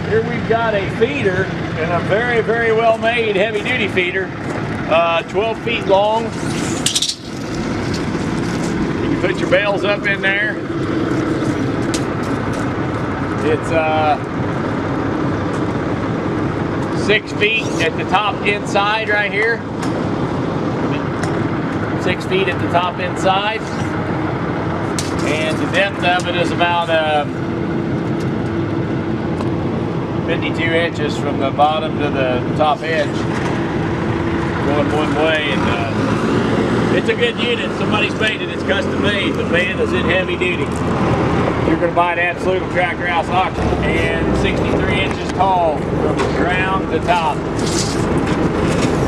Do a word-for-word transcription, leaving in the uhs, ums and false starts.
Here we've got a feeder, and a very, very well made heavy duty feeder. Uh, twelve feet long. You can put your bales up in there. It's uh, six feet at the top inside right here. Six feet at the top inside. And the depth of it is about uh, fifty-two inches from the bottom to the top edge, going one way. And uh, it's a good unit. Somebody's made it. It's custom made, but man, is it heavy duty. You're going to buy an absolute tractor house auction, and sixty-three inches tall from ground to top.